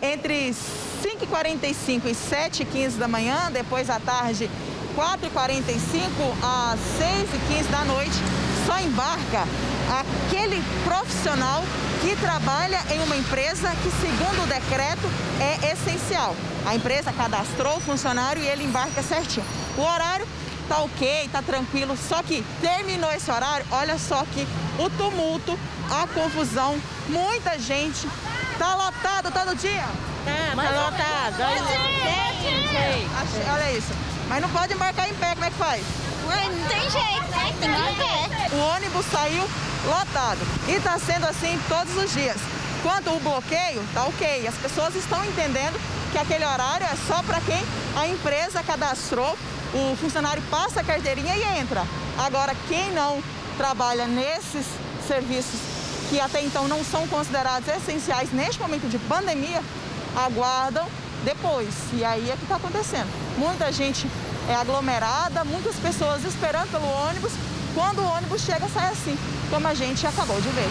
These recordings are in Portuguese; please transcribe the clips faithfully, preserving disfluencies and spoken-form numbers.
entre cinco e quarenta e cinco e sete e quinze da manhã, depois à tarde, quatro e quarenta e cinco às seis e quinze da noite, só embarca aquele profissional que trabalha em uma empresa que, segundo o decreto, é essencial. A empresa cadastrou o funcionário e ele embarca certinho. O horário tá ok, tá tranquilo, só que terminou esse horário, olha só que o tumulto, a confusão, muita gente, tá lotado todo dia? Tá, tá lotado. Olha, olha isso, mas não pode embarcar em pé, como é que faz? Ué, não tem jeito, né? Tem que ir em pé. O ônibus saiu lotado e tá sendo assim todos os dias. Quanto o bloqueio, tá ok, as pessoas estão entendendo que aquele horário é só para quem a empresa cadastrou, o funcionário passa a carteirinha e entra. Agora, quem não trabalha nesses serviços que até então não são considerados essenciais neste momento de pandemia, aguardam depois. E aí é que está acontecendo. Muita gente é aglomerada, muitas pessoas esperando pelo ônibus. Quando o ônibus chega, sai assim, como a gente acabou de ver.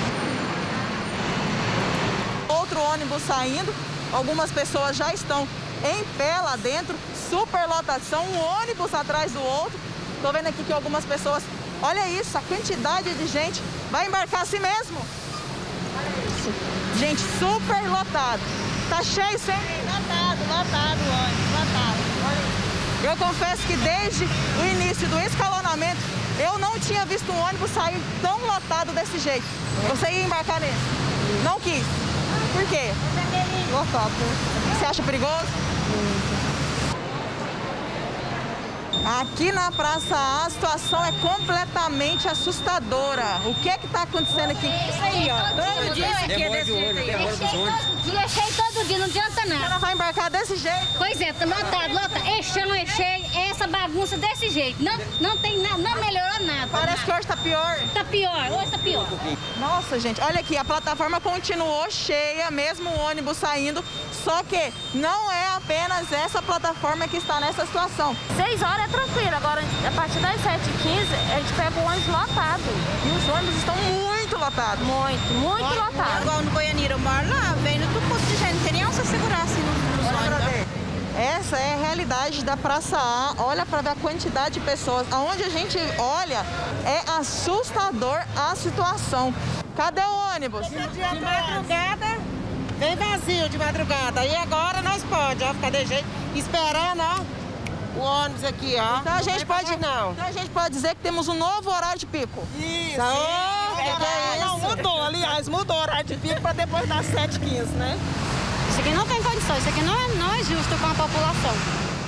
Outro ônibus saindo, algumas pessoas já estão em pé lá dentro, superlotação, um ônibus atrás do outro. Tô vendo aqui que algumas pessoas, olha isso, a quantidade de gente vai embarcar assim mesmo. Olha isso, gente, super lotado. Tá cheio sempre? Lotado, lotado o ônibus, lotado. Olha isso. Eu confesso que desde o início do escalonamento, eu não tinha visto um ônibus sair tão lotado desse jeito. Você ia embarcar nele? Não quis. Por quê? Lotado. Você acha perigoso? Aqui na Praça A, a situação é completamente assustadora. O que é que está acontecendo aqui? Isso aí, ó. Todo dia isso aqui é desse jeito. É cheio todo dia, é cheio todo dia, não adianta nada. Ela vai embarcar desse jeito? Pois é, tá lotado, lotado. É cheio, não é cheio, é essa bagunça desse jeito. Não, não tem nada, não melhorou nada. Parece que hoje está pior. Tá pior, hoje tá pior. Nossa, gente, olha aqui, a plataforma continuou cheia, mesmo o ônibus saindo, só que não é apenas essa plataforma que está nessa situação. Seis horas é tranquilo, agora a partir das sete e quinze a gente pega o ônibus lotado. E os ônibus estão muito lotados. Muito, muito Olha, lotado. Igual no Goianira, eu moro lá, vem no tucuto de gente, não tem nem onde você segurar assim nos ônibus. Essa é a realidade da Praça A. Olha para ver a quantidade de pessoas. Aonde a gente olha, é assustador a situação. Cadê o ônibus? De madrugada, bem vazio de madrugada. E agora nós pode, ó, ficar de jeito, esperando, ó, o ônibus aqui, ó. Então a gente não pode, não. então a gente pode dizer que temos um novo horário de pico. Isso, Então, é, que é não, isso? mudou, aliás, mudou o horário de pico para depois das sete e quinze, né? Isso aqui não tem condições, isso aqui não é, não é justo com a população.